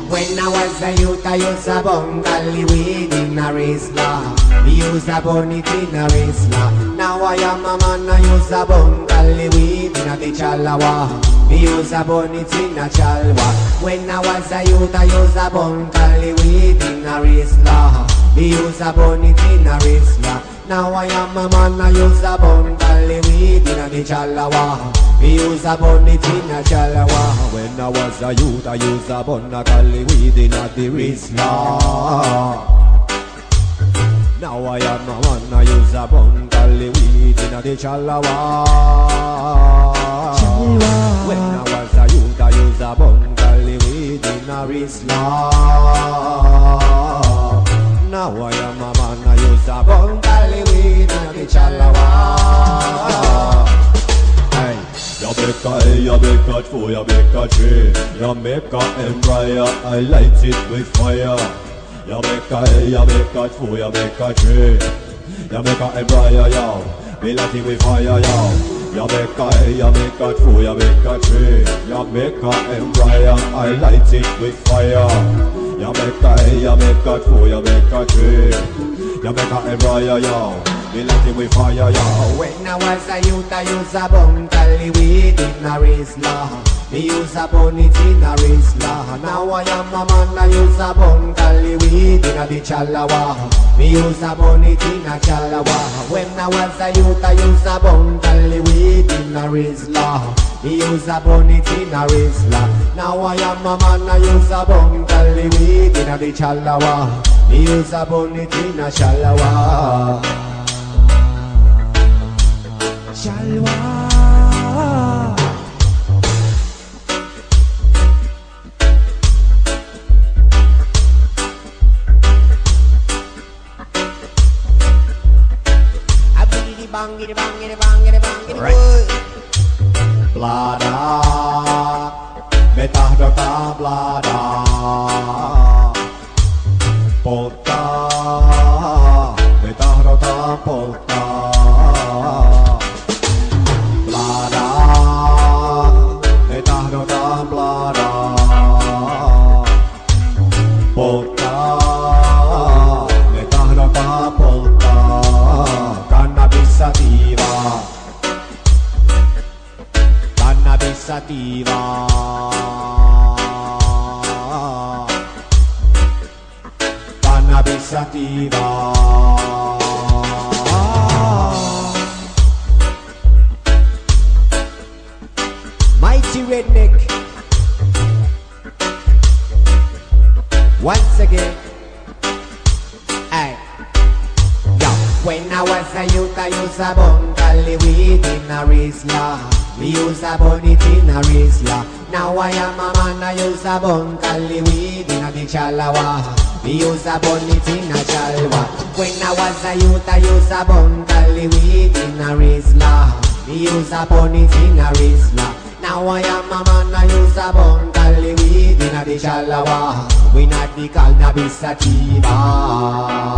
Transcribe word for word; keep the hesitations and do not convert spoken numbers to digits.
When I was a youth, I used a bungali weed in a Rizla. Me use a bonnet in a Rizla. Now I am a man, I use a bungali weed in a the Chalawa. Me use a bonnet in a Chalwa. When I was a youth, I use a bungali weed in a Rizla. Me use a bonnet in a Rizla. Now I am a man, I use a bungali weed in a the Chalawa. Me use a bonnet in a Chalawa. When I was a youth, I use a bungali weed in a the Rizla. Now I am a man, I use a bungali weed in a the Chalawa. When I was a youth, I use a bungali weed in a Rizla. Now I am a man, I use a bungali weed in a the Chalawa. Hey, you make a, you make a tree, you make a tree. You make a embryo, I light it with fire. You make a, you make a tree, you make a tree. You make a embryo, yo, me light it with fire, yo. You make a, you make a tree, you make a tree. You make a embryo, I light it with fire. You make a, you make a tree, you make a tree. You make a embryo, yo, me light it with fire, yo. When I was a youth, I used a bungali weed in a Rizla. Me use a bonnet in a Rizla. Now I am a man, I use a bungali weed in a the Chalawa. Me use a bonnet in a Chalawa. When I was a youth, I use a bungali weed in a Rizla. Me use a bonnet in a Rizla. Now I am a man, I use a bungali weed in a the Chalawa. Me use a bonnet in a Chalawa. Chalwa. Bangity bangity bangity bangity right. Blada Betah dota blada Polta Betah dota polta Blada Betah dota blada Polta Betah dota polta Cannabis sativa Cannabis sativa Cannabis sativa Mighty Rednek once again. Aye. When I was a youth, I used a bungali weed in a Rizla. Me use a bonnet in a Rizla. Now I am a man, I use a bungali weed in a the Chalawa. Me use a bonnet in a Chalwa. When I was a youth, I use a bungali weed in a Rizla. Me use a bonnet in a Rizla. Now I am a man, I use a bungali weed in a the Chalawa. We not the cannabis sativa.